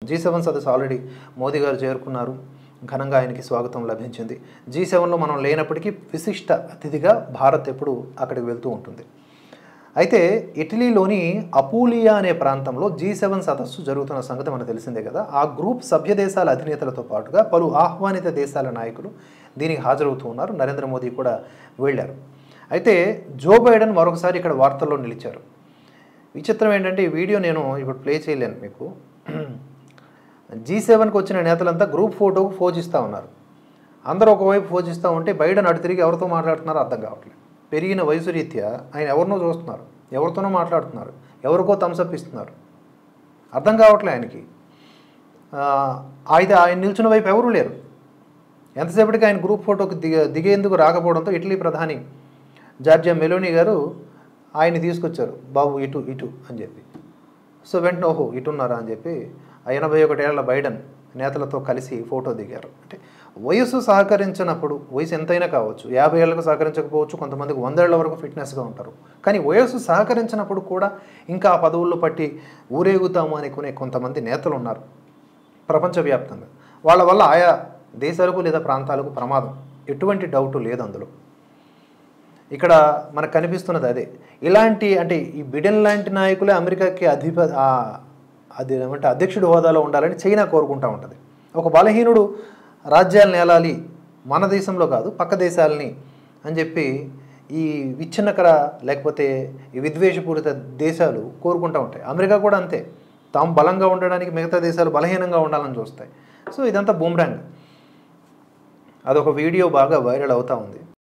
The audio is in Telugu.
G7 సదస్సు ఆల్రెడీ మోదీ గారు చేరుకున్నారు. ఘనంగా ఆయనకి స్వాగతం లభించింది. G7లో మనం లేనప్పటికీ విశిష్ట అతిథిగా భారత్ ఎప్పుడు అక్కడికి వెళ్తూ ఉంటుంది. అయితే ఇటలీలోని అపూలియా అనే ప్రాంతంలో G7 సదస్సు జరుగుతున్న సంగతి మనకు తెలిసిందే కదా. ఆ గ్రూప్ సభ్య దేశాల అధినేతలతో పాటుగా పలు ఆహ్వానిత దేశాల నాయకులు దీనికి హాజరవుతూ ఉన్నారు. నరేంద్ర మోదీ కూడా వెళ్ళారు. అయితే జో బైడెన్ మరొకసారి ఇక్కడ వార్తల్లో నిలిచారు. విచిత్రం ఏంటంటే ఈ వీడియో నేను ఇప్పుడు ప్లే చేయలేను మీకు. G7కి వచ్చిన నేతలంతా గ్రూప్ ఫోటోకు ఫోజిస్తూ ఉన్నారు. అందరూ ఒకవైపు ఫోజిస్తూ ఉంటే బైడెన్ అటు తిరిగి ఎవరితో మాట్లాడుతున్నారో అర్థం కావట్లేదు. పెరిగిన వయసు రీత్యా ఆయన ఎవరినో చూస్తున్నారు, ఎవరితోనో మాట్లాడుతున్నారు, ఎవరికో థమ్సప్ ఇస్తున్నారు. అర్థం కావట్లే ఆయనకి. ఆయన నిల్చున్న వైపు ఎవరూ లేరు. ఎంతసేపటికి ఆయన గ్రూప్ ఫోటోకి దిగేందుకు రాకపోవడంతో ఇటలీ ప్రధాని జార్జియా మెలోనీ గారు ఆయన్ని తీసుకొచ్చారు. బాబు ఇటు ఇటు అని చెప్పి. సో వెంటనే ఓహో ఇటున్నారా అని చెప్పి 81 ఏళ్ల బైడెన్ నేతలతో కలిసి ఫోటో దిగారు. అంటే వయసు సహకరించినప్పుడు, వయసు ఎంతైనా కావచ్చు, 50 ఏళ్లకు సహకరించకపోవచ్చు, కొంతమందికి 100 ఏళ్ల వరకు ఫిట్నెస్గా ఉంటారు. కానీ వయసు సహకరించినప్పుడు కూడా ఇంకా ఆ పదవుల్లో పట్టి ఊరేగుతాము అనుకునే కొంతమంది నేతలు ఉన్నారు ప్రపంచవ్యాప్తంగా. వాళ్ళ వల్ల ఆయా దేశాలకు లేదా ప్రాంతాలకు ప్రమాదం, ఎటువంటి డౌటు లేదు అందులో. ఇక్కడ మనకు కనిపిస్తున్నది అదే. ఇలాంటి అంటే ఈ బిడెన్ లాంటి నాయకులే అమెరికాకి అధ్యక్షుడి హోదాలో ఉండాలని చైనా కోరుకుంటూ ఉంటుంది. ఒక బలహీనుడు రాజ్యాలను ఏలాలి, మన దేశంలో కాదు పక్క దేశాలని అని చెప్పి ఈ విచ్ఛిన్నకర లేకపోతే ఈ విద్వేషపూరిత దేశాలు కోరుకుంటూ ఉంటాయి. అమెరికా కూడా అంతే. తాము బలంగా ఉండడానికి మిగతా దేశాలు బలహీనంగా ఉండాలని చూస్తాయి. సో ఇదంతా బూమ్రాంగ్. అదొక వీడియో బాగా వైరల్ అవుతూ ఉంది.